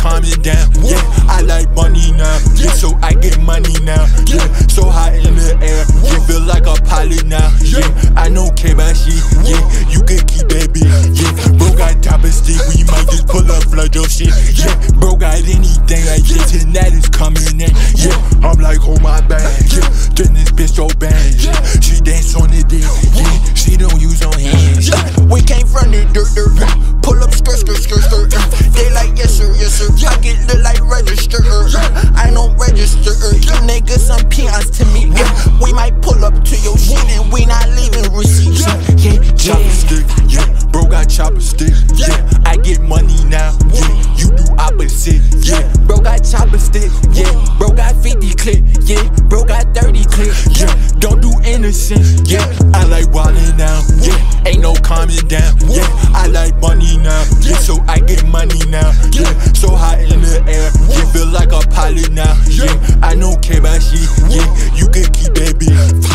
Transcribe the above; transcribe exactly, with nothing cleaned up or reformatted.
calming down. Yeah, I like money now. Yeah, so I get money now. Yeah, so high in the air. Yeah, feel like a pilot now. Yeah, I don't care about shit. Yeah, you can keep that bitch. Yeah, bro got Choppa stick. We might just pull up, flood your shit. Yeah, bro got anything like this, and that is coming in. Yeah, I'm like, hold my bag. Yeah, then this bitch so bad. Yeah, she dance on the dick. Yeah, she don't use her hands. Yeah, we came from the dirt, dirt. Pull up, skirt, skirt, skirt, skirt. They like, yes sir, yes sir. I get look like register. I don't register. You niggas some peons to me. Yeah, we might pull up to your shit and we not leaving receipts. Yeah, Choppa stick. Yeah, bro got Choppa stick. Yeah, I get money now. Yeah, you do opposite. Yeah, bro got Choppa stick. Yeah, bro got fifty clip. Yeah, bro got thirty clip. Yeah, don't do innocent. Yeah, I like wildin' now. Yeah, ain't no calming down. Yeah, I like money now. Yeah, so I get money now. Yeah, so high in the air. Yeah, feel like a pilot now. Yeah, I don't care about shit. Yeah, you can keep that bitch.